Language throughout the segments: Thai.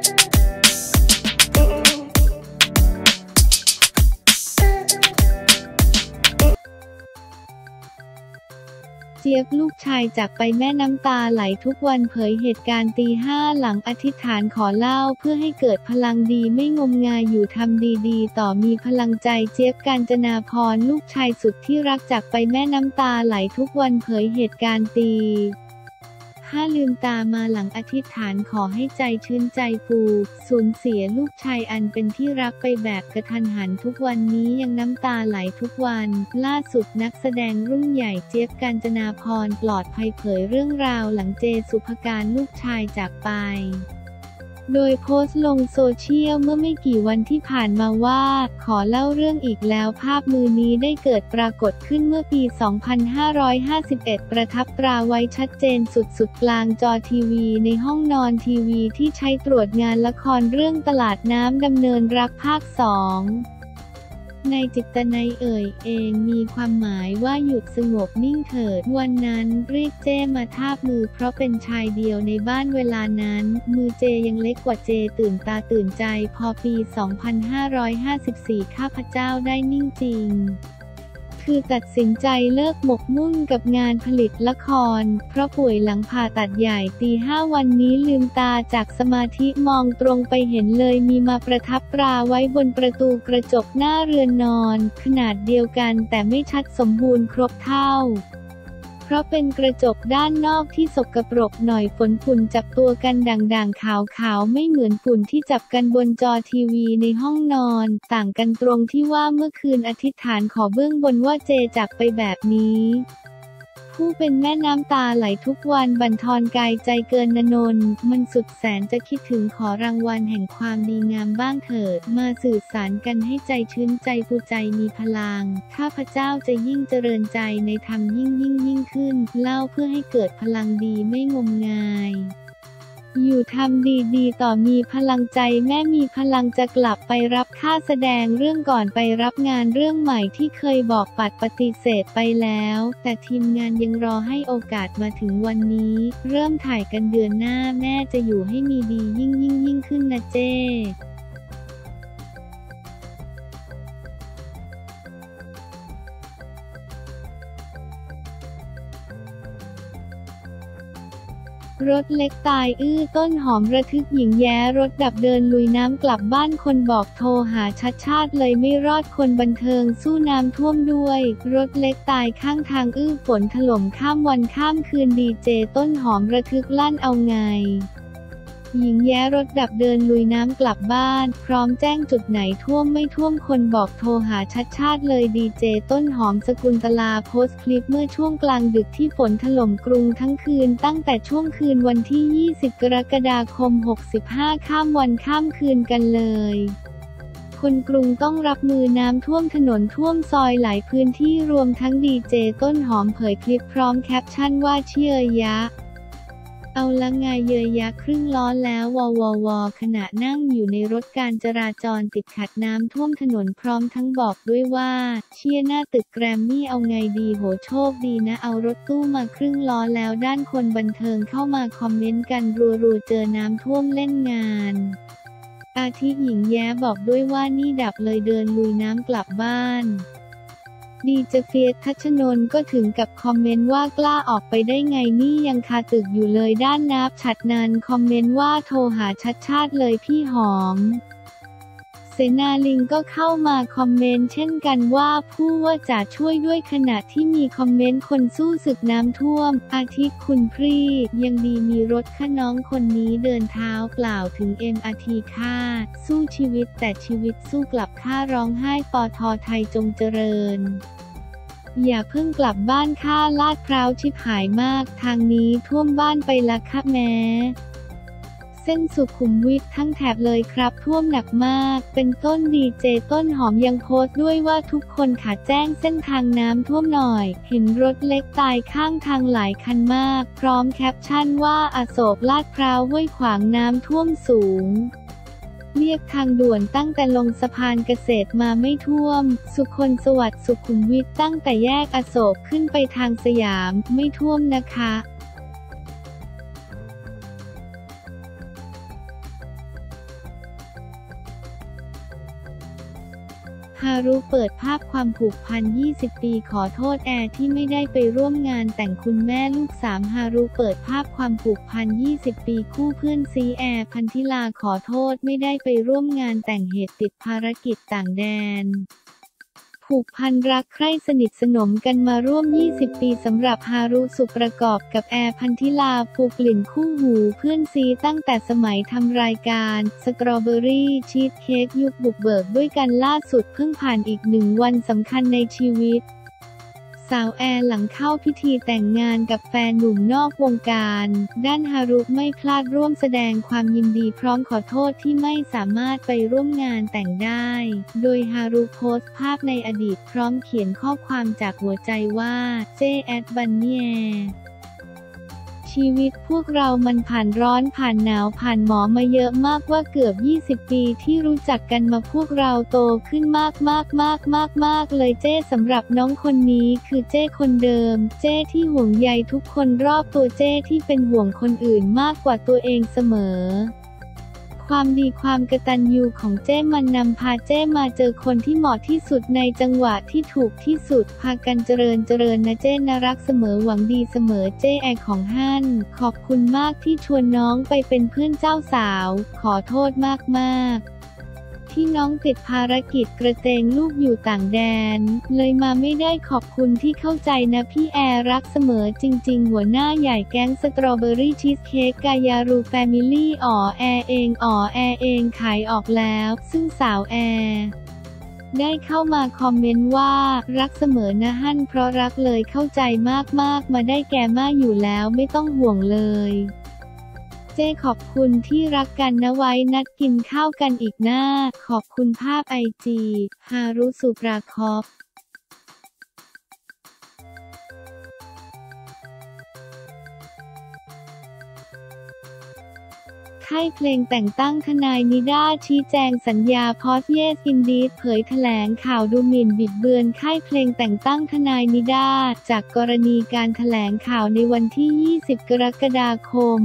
เจี๊ยบลูกชายจากไปแม่น้ำตาไหลทุกวันเผยเหตุการณ์ตี 5หลังอธิษฐานขอเล่าเพื่อให้เกิดพลังดีไม่งมงายอยู่ทำดีๆต่อมีพลังใจเจี๊ยบกาญจนาภรณ์ลูกชายสุดที่รักจากไปแม่น้ำตาไหลทุกวันเผยเหตุการณ์ตี 5ลืมตามาหลังอธิษฐานขอให้ใจชื้นใจฟูสูญเสียลูกชายอันเป็นที่รักไปแบบกระทันหันทุกวันนี้ยังน้ำตาไหลทุกวันล่าสุดนักแสดงรุ่นใหญ่เจี๊ยบกาญจนาภรณ์ปลอดภัยเผยเรื่องราวหลังเจสุภการลูกชายจากไปโดยโพสต์ลงโซเชียลเมื่อไม่กี่วันที่ผ่านมาว่าขอเล่าเรื่องอีกแล้วภาพมือนี้ได้เกิดปรากฏขึ้นเมื่อปี 2551 ประทับตราไว้ชัดเจนสุดๆกลางจอทีวีในห้องนอนทีวีที่ใช้ตรวจงานละครเรื่องตลาดน้ำดำเนินรักภาค 2ในจิตนัยเองมีความหมายว่าหยุดสงบนิ่งเถิดวันนั้นเรียกเจ้มาทาบมือเพราะเป็นชายเดียวในบ้านเวลานั้นมือเจยังเล็กกว่าเจตื่นตาตื่นใจพอปี 2554 ข้าพเจ้าได้นิ่งจริงคือตัดสินใจเลิกหมกมุ่นกับงานผลิตละครเพราะป่วยหลังผ่าตัดใหญ่ตี 5วันนี้ลืมตาจากสมาธิมองตรงไปเห็นเลยมีมาประทับตราไว้บนประตูกระจกหน้าเรือนนอนขนาดเดียวกันแต่ไม่ชัดสมบูรณ์ครบเท่าเพราะเป็นกระจกด้านนอกที่สกปรกหน่อยฝุ่นจับตัวกันด่างๆขาวๆไม่เหมือนฝุ่นที่จับกันบนจอทีวีในห้องนอนต่างกันตรงที่ว่าเมื่อคืนอธิษฐานขอเบื้องบนว่าเจจากไปแบบนี้ผู้เป็นแม่น้ำตาไหลทุกวันบั่นทอนกายใจเกินนนมันสุดแสนจะคิดถึงขอรางวัลแห่งความดีงามบ้างเถิดมาสื่อสารกันให้ใจชื้นใจฟูใจมีพลังข้าพเจ้าจะยิ่งเจริญใจในธรรมยิ่งขึ้นเล่าเพื่อให้เกิดพลังดีไม่งมงายอยู่ทำดีต่อมีพลังใจแม่มีพลังจะกลับไปรับค่าแสดงเรื่องก่อนไปรับงานเรื่องใหม่ที่เคยบอกปฏิเสธไปแล้วแต่ทีมงานยังรอให้โอกาสมาถึงวันนี้เริ่มถ่ายกันเดือนหน้าแม่จะอยู่ให้มีดียิ่งขึ้นนะเจ้รถเล็กตายต้นหอมระทึกหญิงแย้รถดับเดินลุยน้ำกลับบ้านคนบอกโทรหาชัดชาติเลยไม่รอดคนบันเทิงสู้น้ำท่วมด้วยรถเล็กตายข้างทางฝนถล่มข้ามวันข้ามคืนดีเจต้นหอมระทึกลั่นเอาไงหญิงแย้รถดับเดินลุยน้ำกลับบ้านพร้อมแจ้งจุดไหนท่วมไม่ท่วมคนบอกโทรหาชัดชาติเลยดีเจต้นหอมสกุลตลาโพสต์คลิปเมื่อช่วงกลางดึกที่ฝนถล่มกรุงทั้งคืนตั้งแต่ช่วงคืนวันที่ 20 กรกฎาคม 65ข้ามวันข้ามคืนกันเลยคนกรุงต้องรับมือน้ำท่วมถนนท่วมซอยหลายพื้นที่รวมทั้งดีเจต้นหอมเผยคลิปพร้อมแคปชั่นว่าเชี่ยยะเอาละไงเยยยักษ์ครึ่งล้อแล้ววขณะนั่งอยู่ในรถการจราจรติดขัดน้ำท่วมถนนพร้อมทั้งบอกด้วยว่าเชี่ยหน้าตึกแกรมมี่เอาไงดีโหโชคดีนะเอารถตู้มาครึ่งล้อแล้วด้านคนบันเทิงเข้ามาคอมเมนต์กันรัวๆเจอน้ำท่วมเล่นงานอาทิหญิงแย้บอกด้วยว่านี่ดับเลยเดินลุยน้ำกลับบ้านดีเจเฟียสทัชนนท์ก็ถึงกับคอมเมนต์ว่ากล้าออกไปได้ไงนี่ยังคาตึกอยู่เลยด้านนับฉัดนันคอมเมนต์ว่าโทรหาชัดชาติเลยพี่หอมเสนาลิงก็เข้ามาคอมเมนต์เช่นกันว่าผู้ว่าจะช่วยด้วยขณะที่มีคอมเมนต์คนสู้ศึกน้ำท่วมอาทิคุณพรียังดีมีรถค่ะน้องคนนี้เดินเท้าเปล่าถึง MRT ค่าสู้ชีวิตแต่ชีวิตสู้กลับค่าร้องไห้ปทไทยจงเจริญอย่าเพิ่งกลับบ้านค่าลาดพร้าวชิบหายมากทางนี้ท่วมบ้านไปละค่ะแม้เส้นสุขุมวิททั้งแถบเลยครับท่วมหนักมากเป็นต้นดีเจต้นหอมยังโพสต์ด้วยว่าทุกคนขาแจ้งเส้นทางน้ำท่วมหน่อยเห็นรถเล็กตายข้างทางหลายคันมากพร้อมแคปชั่นว่าอโศกลาดพร้าวห้วยขวางน้ำท่วมสูงเรียกทางด่วนตั้งแต่ลงสะพานเกษตรมาไม่ท่วมสุคนสวัสดิ์สุขุมวิทตั้งแต่แยกอโศกขึ้นไปทางสยามไม่ท่วมนะคะฮารุเปิดภาพความผูกพัน 20 ปีขอโทษแอร์ที่ไม่ได้ไปร่วมงานแต่งคุณแม่ลูก3ฮารุเปิดภาพความผูกพัน 20 ปีคู่เพื่อนซีแอร์พันธิลาขอโทษไม่ได้ไปร่วมงานแต่งเหตุติดภารกิจต่างแดนผูกพันรักใคร่สนิทสนมกันมาร่วม 20 ปีสำหรับฮารุสุประกอบกับแอร์พันธิลาผูกกลิ่นคู่หูเพื่อนซีตั้งแต่สมัยทำรายการสตรอเบอรี่ชีสเค้กยุคบุกเบิกด้วยกันล่าสุดเพิ่งผ่านอีก1 วันสำคัญในชีวิตสาวแอร์หลังเข้าพิธีแต่งงานกับแฟนหนุ่มนอกวงการด้านฮารุไม่พลาดร่วมแสดงความยินดีพร้อมขอโทษที่ไม่สามารถไปร่วมงานแต่งได้โดยฮารุโพสต์ภาพในอดีตพร้อมเขียนข้อความจากหัวใจว่าเจแอดบันเนียชีวิตพวกเรามันผ่านร้อนผ่านหนาวผ่านหมอมาเยอะมากว่าเกือบ 20 ปีที่รู้จักกันมาพวกเราโตขึ้นมากเลยเจ้สำหรับน้องคนนี้คือเจ้คนเดิมเจ้ที่ห่วงใยทุกคนรอบตัวเจ้ที่เป็นห่วงคนอื่นมากกว่าตัวเองเสมอความดีความกตัญญูของเจ้มันนำพาเจ้มาเจอคนที่เหมาะที่สุดในจังหวะที่ถูกที่สุดพากันเจริญนะเจ้น่ารักเสมอหวังดีเสมอเจ้แอของฮั่นขอบคุณมากที่ชวนน้องไปเป็นเพื่อนเจ้าสาวขอโทษมากที่น้องติดภารกิจกระเตงลูกอยู่ต่างแดนเลยมาไม่ได้ขอบคุณที่เข้าใจนะพี่แอร์รักเสมอจริงๆหัวหน้าใหญ่แก๊งสตรอเบอรี่ชีสเค้กกายารูแฟมิลี่แอร์เองขายออกแล้วซึ่งสาวแอร์ได้เข้ามาคอมเมนต์ว่ารักเสมอนะฮั่นเพราะรักเลยเข้าใจมากมาได้แกมาอยู่แล้วไม่ต้องห่วงเลยเจ้ขอบคุณที่รักกันนะไว้นัดกินข้าวกันอีกหน้าขอบคุณภาพIGฮารุสุปราคอฟค่ายเพลงแต่งตั้งทนายนิด้าชี้แจงสัญญาพอสเยสอินดีดเผยแถลงข่าวดูหมิ่นบิดเบือนค่ายเพลงแต่งตั้งทนายนิด้าจากกรณีการแถลงข่าวในวันที่ 20 กรกฎาคม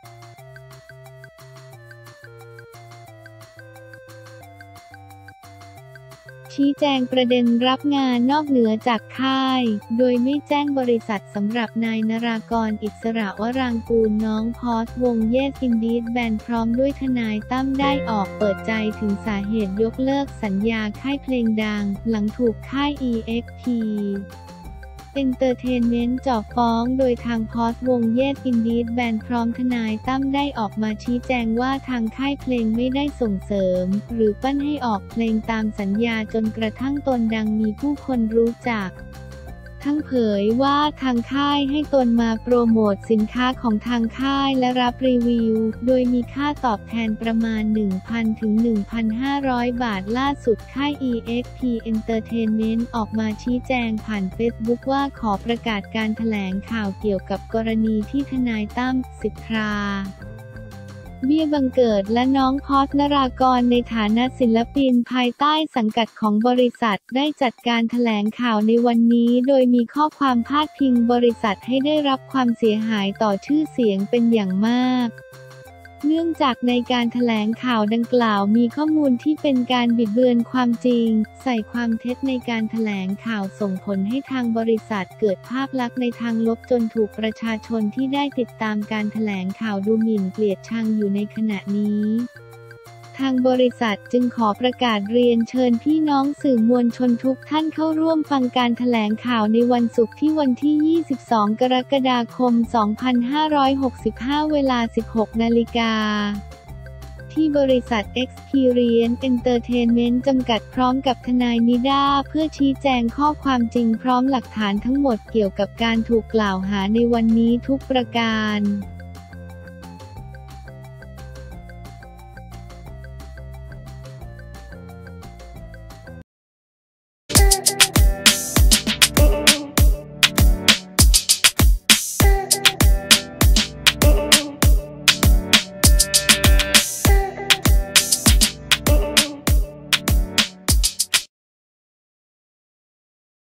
ชี้แจงประเด็นรับงานนอกเหนือจากค่ายโดยไม่แจ้งบริษัทสำหรับนายนรากรอิสระวรางกูลน้องพอสวงเยสอินดีดแบนพร้อมด้วยทนายตั้มได้ออกเปิดใจถึงสาเหตุยกเลิกสัญญาค่ายเพลงดังหลังถูกค่าย EXP Entertainment จ่อฟ้องโดยทางพอสวงเยสอินดีดแบนพร้อมทนายตั้มได้ออกมาชี้แจงว่าทางค่ายเพลงไม่ได้ส่งเสริมหรือปั้นให้ออกเพลงตามสัญญาจนกระทั่งตนดังมีผู้คนรู้จักทั้งเผยว่าทางค่ายให้ตนมาโปรโมทสินค้าของทางค่ายและรับรีวิวโดยมีค่าตอบแทนประมาณ 1,000 ถึง 1,500 บาทล่าสุดค่าย EXP Entertainment ออกมาชี้แจงผ่านเฟซบุ๊กว่าขอประกาศการแถลงข่าวเกี่ยวกับกรณีที่ทนายตั้มสิทธาเบี้ยบังเกิดและน้องพอสนรากรในฐานะศิลปินภายใต้สังกัดของบริษัทได้จัดการแถลงข่าวในวันนี้โดยมีข้อความพาดพิงบริษัทให้ได้รับความเสียหายต่อชื่อเสียงเป็นอย่างมากเนื่องจากในการแถลงข่าวดังกล่าวมีข้อมูลที่เป็นการบิดเบือนความจริงใส่ความเท็จในการแถลงข่าวส่งผลให้ทางบริษัทเกิดภาพลักษณ์ในทางลบจนถูกประชาชนที่ได้ติดตามการแถลงข่าวดูหมิ่นเกลียดชังอยู่ในขณะนี้ทางบริษัทจึงขอประกาศเรียนเชิญพี่น้องสื่อมวลชนทุกท่านเข้าร่วมฟังการแถลงข่าวในวันศุกร์ที่วันที่ 22 กรกฎาคม 2565 เวลา 16 นาฬิกาที่บริษัท Experience Entertainment จำกัดพร้อมกับทนายนิด้าเพื่อชี้แจงข้อความจริงพร้อมหลักฐานทั้งหมดเกี่ยวกับการถูกกล่าวหาในวันนี้ทุกประการ